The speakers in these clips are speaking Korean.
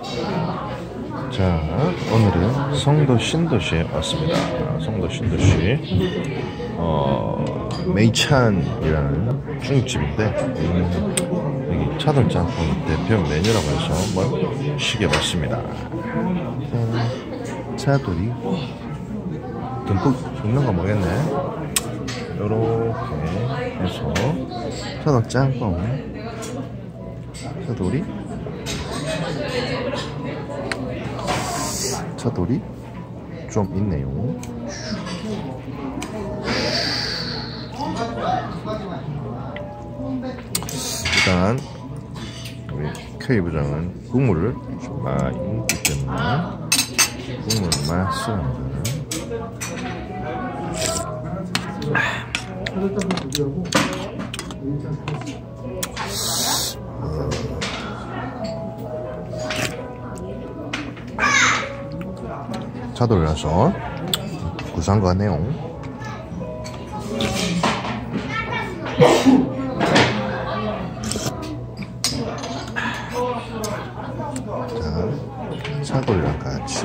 자, 오늘은 성도 신도시에 왔습니다. 성도 신도시 메이찬이라는 중국집인데 여기 차돌짬뽕 대표 메뉴라고 해서 한번 시켜봤습니다. 차돌이 듬뿍 있는 거 모르겠네. 요렇게 해서 차돌짬뽕 차돌이 좀 있네요. 일단 우리 K 부장은 국물을 좀 많이 먹기 때문에 국물 맛있습니다. 차돌이라서 구수한 거 같네요. 자, 차돌이랑 같이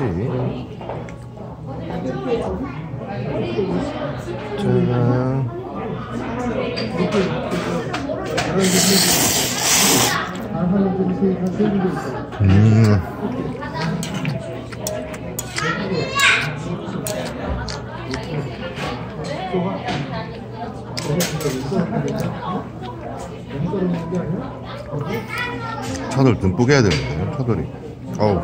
짜잔. 차돌 듬뿍 해야 되는데 차돌이 어우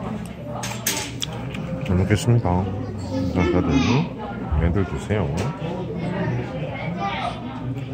잘 먹겠습니다. 다들 얘들 드세요.